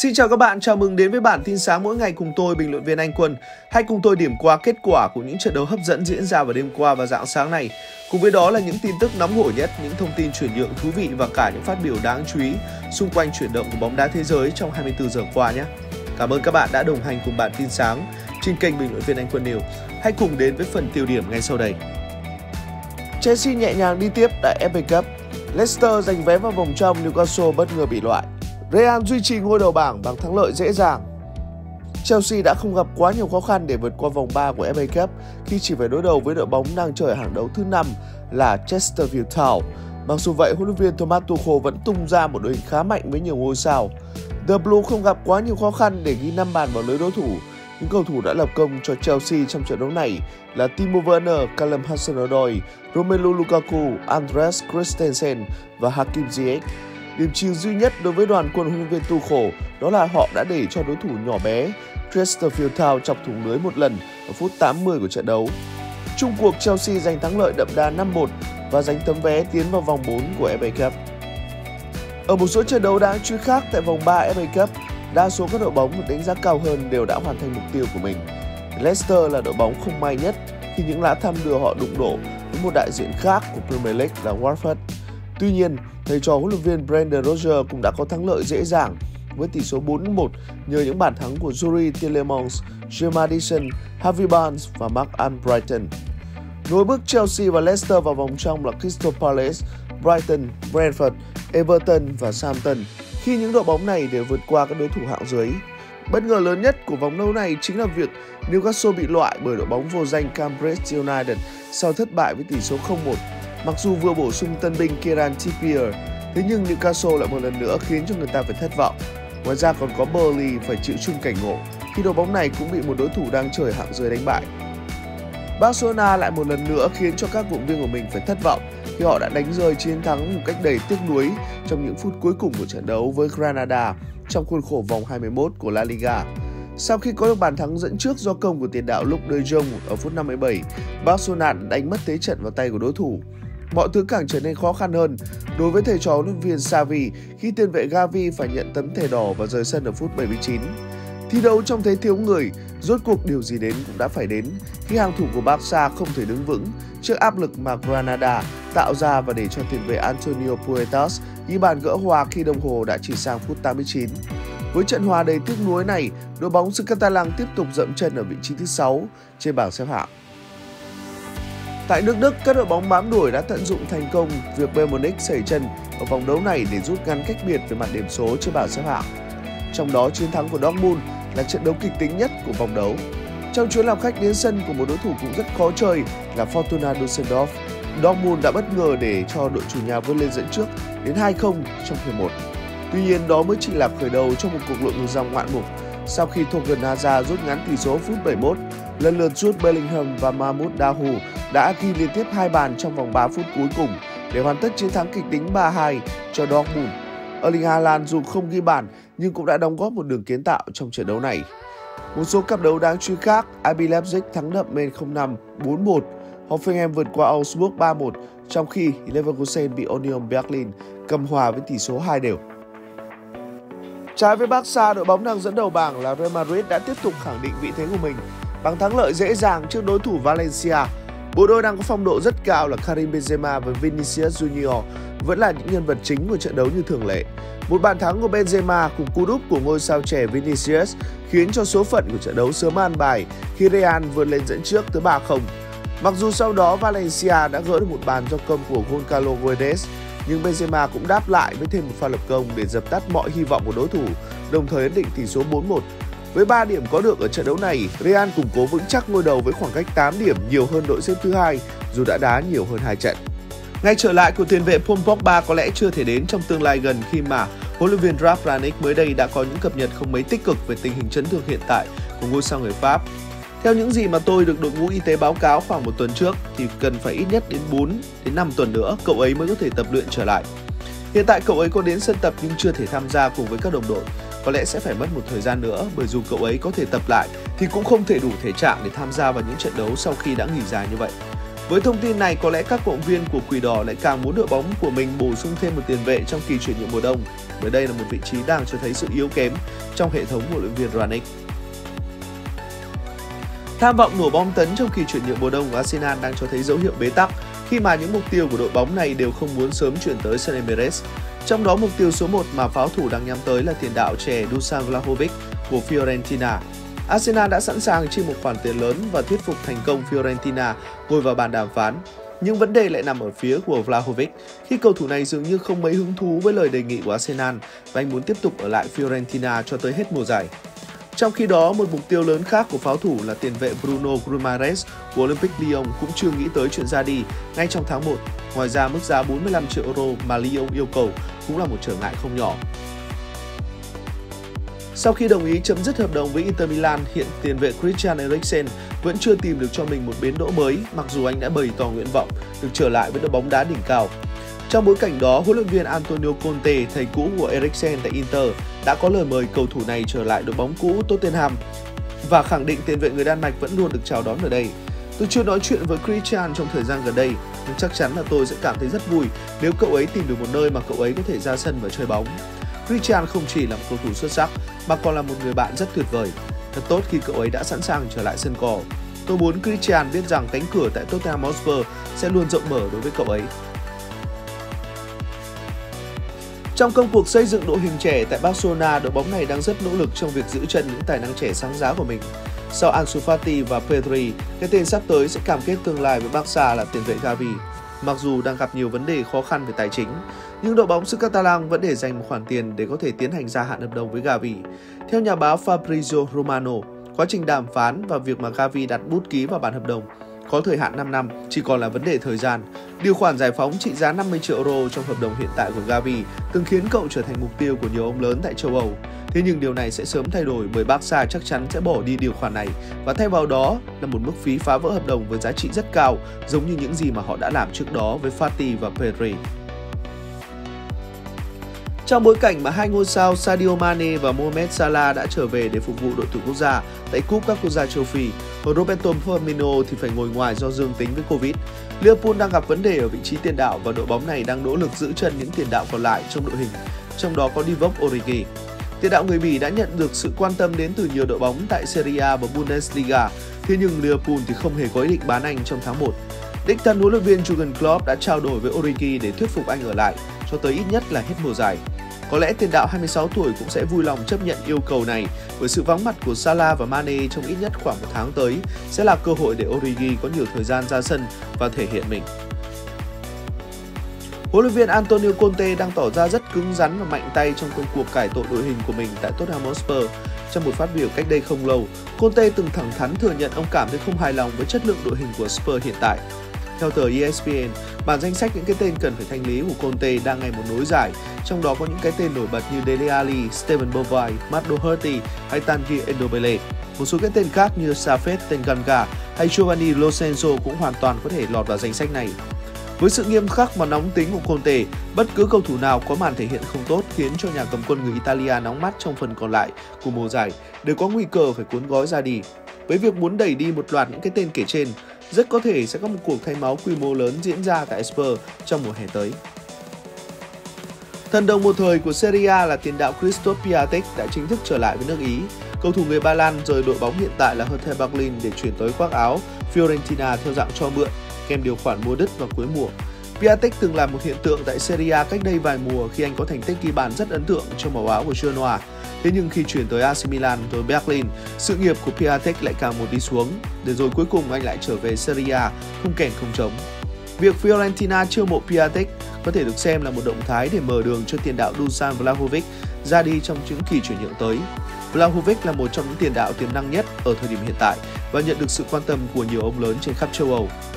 Xin chào các bạn, chào mừng đến với bản tin sáng mỗi ngày cùng tôi, bình luận viên Anh Quân. Hãy cùng tôi điểm qua kết quả của những trận đấu hấp dẫn diễn ra vào đêm qua và rạng sáng này. Cùng với đó là những tin tức nóng hổi nhất, những thông tin chuyển nhượng thú vị và cả những phát biểu đáng chú ý xung quanh chuyển động của bóng đá thế giới trong 24 giờ qua nhé. Cảm ơn các bạn đã đồng hành cùng bản tin sáng trên kênh bình luận viên Anh Quân News. Hãy cùng đến với phần tiêu điểm ngay sau đây. Chelsea nhẹ nhàng đi tiếp tại FA Cup. Leicester giành vé vào vòng trong, Newcastle bất ngờ bị loại. Real duy trì ngôi đầu bảng bằng thắng lợi dễ dàng. Chelsea đã không gặp quá nhiều khó khăn để vượt qua vòng 3 của FA Cup khi chỉ phải đối đầu với đội bóng đang chơi ở hàng đấu thứ 5 là Chesterfield Town. Mặc dù vậy, huấn luyện viên Thomas Tuchel vẫn tung ra một đội hình khá mạnh với nhiều ngôi sao. The Blue không gặp quá nhiều khó khăn để ghi 5 bàn vào lưới đối thủ. Những cầu thủ đã lập công cho Chelsea trong trận đấu này là Timo Werner, Callum Hudson-Odoi, Romelu Lukaku, Andreas Christensen và Hakim Ziyech. Điểm trừ duy nhất đối với đoàn quân huấn luyện viên Tuchel đó là họ đã để cho đối thủ nhỏ bé Chesterfield Town chọc thủng lưới một lần ở phút 80 của trận đấu. Chung cuộc, Chelsea giành thắng lợi đậm đà 5-1 và giành tấm vé tiến vào vòng 4 của FA Cup. Ở một số trận đấu đáng chú ý khác tại vòng 3 FA Cup, đa số các đội bóng được đánh giá cao hơn đều đã hoàn thành mục tiêu của mình. Leicester là đội bóng không may nhất khi những lá thăm đưa họ đụng độ với một đại diện khác của Premier League là Watford. Tuy nhiên, thầy trò huấn luyện viên Brendan Rodgers cũng đã có thắng lợi dễ dàng với tỷ số 4-1 nhờ những bàn thắng của Youri Tielemans, James Maddison, Harvey Barnes và Marc Albrighton. Nối bước Chelsea và Leicester vào vòng trong là Crystal Palace, Brighton, Brentford, Everton và Southampton khi những đội bóng này đều vượt qua các đối thủ hạng dưới. Bất ngờ lớn nhất của vòng đấu này chính là việc Newcastle bị loại bởi đội bóng vô danh Cambridge United sau thất bại với tỷ số 0-1. Mặc dù vừa bổ sung tân binh Kieran Trippier, thế nhưng Newcastle lại một lần nữa khiến cho người ta phải thất vọng. Ngoài ra còn có Burnley phải chịu chung cảnh ngộ khi đội bóng này cũng bị một đối thủ đang chơi hạng dưới đánh bại. Barcelona lại một lần nữa khiến cho các vận động viên của mình phải thất vọng khi họ đã đánh rơi chiến thắng một cách đầy tiếc nuối trong những phút cuối cùng của trận đấu với Granada trong khuôn khổ vòng 21 của La Liga. Sau khi có được bàn thắng dẫn trước do công của tiền đạo Luke de Jong ở phút 57, Barcelona đánh mất thế trận vào tay của đối thủ. Mọi thứ càng trở nên khó khăn hơn đối với thầy trò huấn luyện viên Xavi khi tiền vệ Gavi phải nhận tấm thẻ đỏ và rời sân ở phút 79. Thi đấu trong thế thiếu người, rốt cuộc điều gì đến cũng đã phải đến khi hàng thủ của Barca không thể đứng vững trước áp lực mà Granada tạo ra và để cho tiền vệ Antonio Puertas ghi bàn gỡ hòa khi đồng hồ đã chỉ sang phút 89. Với trận hòa đầy tiếc nuối này, đội bóng xứ Catalan tiếp tục dậm chân ở vị trí thứ 6 trên bảng xếp hạng. Tại nước Đức, các đội bóng bám đuổi đã tận dụng thành công việc Bayern Munich sẩy chân ở vòng đấu này để rút ngắn cách biệt về mặt điểm số trên bảng xếp hạng. Trong đó, chiến thắng của Dortmund là trận đấu kịch tính nhất của vòng đấu. Trong chuyến làm khách đến sân của một đối thủ cũng rất khó chơi là Fortuna Düsseldorf, Dortmund đã bất ngờ để cho đội chủ nhà vươn lên dẫn trước đến 2-0 trong hiệp 1. Tuy nhiên, đó mới chỉ là khởi đầu cho một cuộc lội ngược dòng ngoạn mục. Sau khi Thorgan Hazard rút ngắn tỷ số phút 71, lần lượt Jude Bellingham và Mahmoud Dahoud đã ghi liên tiếp 2 bàn trong vòng 3 phút cuối cùng để hoàn tất chiến thắng kịch tính 3-2 cho Dortmund. Erling Haaland dù không ghi bàn nhưng cũng đã đóng góp một đường kiến tạo trong trận đấu này. Một số cặp đấu đáng chú ý khác, RB Leipzig thắng đậm Men 05 4-1, Hoffenheim vượt qua Augsburg 3-1, trong khi Leverkusen bị Union Berlin cầm hòa với tỷ số 2-2. Trái với Barca, đội bóng đang dẫn đầu bảng là Real Madrid đã tiếp tục khẳng định vị thế của mình bằng thắng lợi dễ dàng trước đối thủ Valencia. Bộ đôi đang có phong độ rất cao là Karim Benzema và Vinicius Junior vẫn là những nhân vật chính của trận đấu như thường lệ. Một bàn thắng của Benzema cùng cú đúp của ngôi sao trẻ Vinicius khiến cho số phận của trận đấu sớm an bài khi Real vươn lên dẫn trước tới 3-0. Mặc dù sau đó Valencia đã gỡ được một bàn do công của Goncalo Guedes, nhưng Benzema cũng đáp lại với thêm một pha lập công để dập tắt mọi hy vọng của đối thủ, đồng thời ấn định tỷ số 4-1. Với 3 điểm có được ở trận đấu này, Real củng cố vững chắc ngôi đầu với khoảng cách 8 điểm nhiều hơn đội xếp thứ 2 dù đã đá nhiều hơn 2 trận. Ngay trở lại của tiền vệ Paul Pogba có lẽ chưa thể đến trong tương lai gần khi mà huấn luyện viên Ralf Rangnick mới đây đã có những cập nhật không mấy tích cực về tình hình chấn thương hiện tại của ngôi sao người Pháp. Theo những gì mà tôi được đội ngũ y tế báo cáo khoảng một tuần trước thì cần phải ít nhất đến 4 đến 5 tuần nữa cậu ấy mới có thể tập luyện trở lại. Hiện tại cậu ấy có đến sân tập nhưng chưa thể tham gia cùng với các đồng đội. Có lẽ sẽ phải mất một thời gian nữa bởi dù cậu ấy có thể tập lại thì cũng không thể đủ thể trạng để tham gia vào những trận đấu sau khi đã nghỉ dài như vậy. Với thông tin này, có lẽ các cổ động viên của Quỷ Đỏ lại càng muốn đội bóng của mình bổ sung thêm một tiền vệ trong kỳ chuyển nhượng mùa đông. bởi đây là một vị trí đang cho thấy sự yếu kém trong hệ thống huấn luyện viên Rangnick. Tham vọng nổ bom tấn trong kỳ chuyển nhượng mùa đông của Arsenal đang cho thấy dấu hiệu bế tắc khi mà những mục tiêu của đội bóng này đều không muốn sớm chuyển tới sân Emirates. Trong đó mục tiêu số 1 mà pháo thủ đang nhắm tới là tiền đạo trẻ Dusan Vlahovic của Fiorentina. Arsenal đã sẵn sàng chi một khoản tiền lớn và thuyết phục thành công Fiorentina ngồi vào bàn đàm phán. Nhưng vấn đề lại nằm ở phía của Vlahovic khi cầu thủ này dường như không mấy hứng thú với lời đề nghị của Arsenal và anh muốn tiếp tục ở lại Fiorentina cho tới hết mùa giải. Trong khi đó, một mục tiêu lớn khác của pháo thủ là tiền vệ Bruno Guimaraes của Olympique Lyon cũng chưa nghĩ tới chuyện ra đi ngay trong tháng 1. Ngoài ra, mức giá 45 triệu euro mà Lyon yêu cầu cũng là một trở ngại không nhỏ. Sau khi đồng ý chấm dứt hợp đồng với Inter Milan, hiện tiền vệ Christian Eriksen vẫn chưa tìm được cho mình một bến đỗ mới, mặc dù anh đã bày tỏ nguyện vọng được trở lại với đội bóng đá đỉnh cao. Trong bối cảnh đó, huấn luyện viên Antonio Conte, thầy cũ của Eriksen tại Inter, đã có lời mời cầu thủ này trở lại đội bóng cũ Tottenham và khẳng định tiền vệ người Đan Mạch vẫn luôn được chào đón ở đây. Tôi chưa nói chuyện với Christian trong thời gian gần đây, nhưng chắc chắn là tôi sẽ cảm thấy rất vui nếu cậu ấy tìm được một nơi mà cậu ấy có thể ra sân và chơi bóng. Christian không chỉ là một cầu thủ xuất sắc mà còn là một người bạn rất tuyệt vời. Thật tốt khi cậu ấy đã sẵn sàng trở lại sân cỏ. Tôi muốn Christian biết rằng cánh cửa tại Tottenham Hotspur sẽ luôn rộng mở đối với cậu ấy. Trong công cuộc xây dựng đội hình trẻ tại Barcelona, đội bóng này đang rất nỗ lực trong việc giữ chân những tài năng trẻ sáng giá của mình. Sau Ansu Fati và Pedri, cái tên sắp tới sẽ cam kết tương lai với Barca là tiền vệ Gavi. Mặc dù đang gặp nhiều vấn đề khó khăn về tài chính, nhưng đội bóng xứ Catalan vẫn để dành một khoản tiền để có thể tiến hành gia hạn hợp đồng với Gavi. Theo nhà báo Fabrizio Romano, quá trình đàm phán và việc mà Gavi đặt bút ký vào bản hợp đồng có thời hạn 5 năm chỉ còn là vấn đề thời gian. Điều khoản giải phóng trị giá 50 triệu euro trong hợp đồng hiện tại của Gavi từng khiến cậu trở thành mục tiêu của nhiều ông lớn tại châu Âu. Thế nhưng điều này sẽ sớm thay đổi bởi Barca chắc chắn sẽ bỏ đi điều khoản này và thay vào đó là một mức phí phá vỡ hợp đồng với giá trị rất cao, giống như những gì mà họ đã làm trước đó với Fati và Pedri. Trong bối cảnh mà hai ngôi sao Sadio Mane và Mohamed Salah đã trở về để phục vụ đội tuyển quốc gia tại Cúp các quốc gia châu Phi, còn Roberto Firmino thì phải ngồi ngoài do dương tính với Covid. Liverpool đang gặp vấn đề ở vị trí tiền đạo và đội bóng này đang nỗ lực giữ chân những tiền đạo còn lại trong đội hình, trong đó có Divock Origi. Tiền đạo người Bỉ đã nhận được sự quan tâm đến từ nhiều đội bóng tại Serie A và Bundesliga, thế nhưng Liverpool thì không hề có ý định bán anh trong tháng 1. Đích thân huấn luyện viên Jurgen Klopp đã trao đổi với Origi để thuyết phục anh ở lại cho tới ít nhất là hết mùa giải. Có lẽ tiền đạo 26 tuổi cũng sẽ vui lòng chấp nhận yêu cầu này bởi sự vắng mặt của Salah và Mane trong ít nhất khoảng một tháng tới sẽ là cơ hội để Origi có nhiều thời gian ra sân và thể hiện mình. Huấn luyện viên Antonio Conte đang tỏ ra rất cứng rắn và mạnh tay trong công cuộc cải tổ đội hình của mình tại Tottenham Hotspur. Trong một phát biểu cách đây không lâu, Conte từng thẳng thắn thừa nhận ông cảm thấy không hài lòng với chất lượng đội hình của Spurs hiện tại. Theo tờ ESPN, bản danh sách những cái tên cần phải thanh lý của Conte đang ngày một nối dài, trong đó có những cái tên nổi bật như Dele Alli, Steven Bergwijn, Matt Doherty hay Tanguy Ndombele. Một số cái tên khác như Safet Tanganga hay Giovanni Lo Celso cũng hoàn toàn có thể lọt vào danh sách này. Với sự nghiêm khắc và nóng tính của Conte, bất cứ cầu thủ nào có màn thể hiện không tốt khiến cho nhà cầm quân người Italia nóng mắt trong phần còn lại của mùa giải đều có nguy cơ phải cuốn gói ra đi. Với việc muốn đẩy đi một loạt những cái tên kể trên, rất có thể sẽ có một cuộc thay máu quy mô lớn diễn ra tại Spurs trong mùa hè tới. Thần đồng một thời của Serie A là tiền đạo Christoph Piatek đã chính thức trở lại với nước Ý. Cầu thủ người Ba Lan rời đội bóng hiện tại là Hertha Berlin để chuyển tới khoác áo Fiorentina theo dạng cho mượn, kèm điều khoản mua đứt vào cuối mùa. Piatek từng là một hiện tượng tại Serie A cách đây vài mùa khi anh có thành tích ghi bàn rất ấn tượng trong màu áo của Genoa. Thế nhưng khi chuyển tới AC Milan rồi Berlin, sự nghiệp của Piatek lại càng một đi xuống, để rồi cuối cùng anh lại trở về Serie A không kèn không trống. Việc Fiorentina chiêu mộ Piatek có thể được xem là một động thái để mở đường cho tiền đạo Dusan Vlahovic ra đi trong những kỳ chuyển nhượng tới. Vlahovic là một trong những tiền đạo tiềm năng nhất ở thời điểm hiện tại và nhận được sự quan tâm của nhiều ông lớn trên khắp châu Âu.